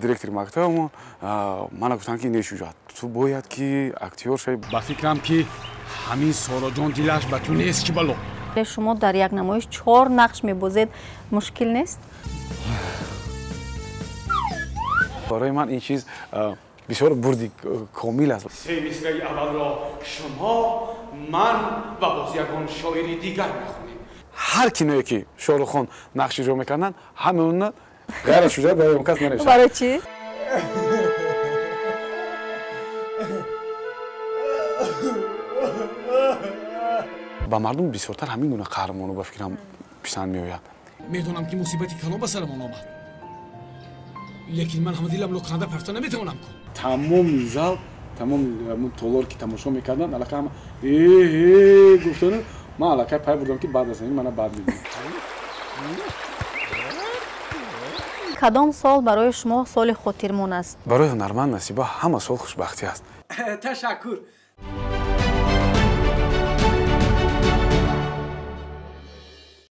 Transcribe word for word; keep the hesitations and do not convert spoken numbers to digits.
директори мактабамон мана гуфтанд ки не шуҷоат ту бояд ки актёр шавӣ. ба фикрам ки ҳамин сороҷон дилаш ба ту нест ки бало. шумо дар як намоиш чор нақш мебозед, мушкил нест? барои ман ин чиз бисёр бурди комил аст. се мисраи аввалро шумо ман ва боз ягон шоири дигар мехонем. ҳар киное ки Шоҳрӯххон нақш иҷро мекарданд ҳамаона ғайр аз шуҷоат барои он кас менавишад. барои чӣ? ба мардум бисёртар ҳамин гуна қаҳрамоно ба фикрам писанд меояд. медонам ки мусибати калон ба сарамон омад, лекин ман ҳама дилам локанда пафта наметавонам кун. тамоми зал тамоми толор ки тамошо мекарданд аллакай ҳама э гуфтану ман аллакай пай бурдам ки баъд аз ин мана баъд мебинам. кадом сол барои шумо соли хотирмон аст? барои ҳунарманд насиба ҳама сол хушбахтӣ аст. ташаккур.